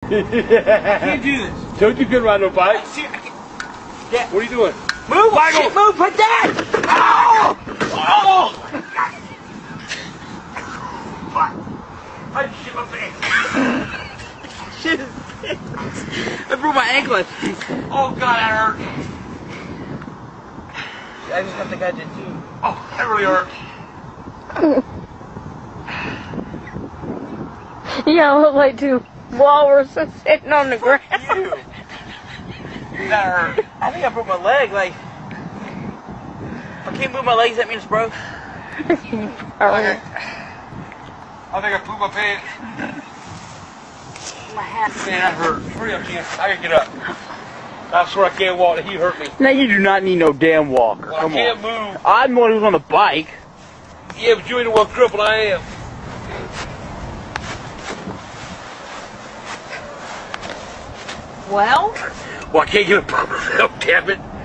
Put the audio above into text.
I can't do this. Told you couldn't ride no bike. Yeah. What are you doing? Move, Michael! Shit, move, put that! Oh! Oh! Fuck! I shit my pants. Shit his pants. I broke my anklet. Oh god, that hurt. I just think I did too. Oh, that really hurt. Yeah, I look like two walruses sitting on the ground. You. That hurt. I think I broke my leg. Like, if I can't move my legs, that means it's broke. I think I pooped my pants. My hat. Man, that hurt. Hurry up, Ken. I can get up. I swear I can't walk. He hurt me. Now you do not need no damn walker. Well, Come I can't on. move. I'm the one who's on the bike. Yeah, but you ain't the one crippled. I am. Well? Well, I can't get up by myself, damn it.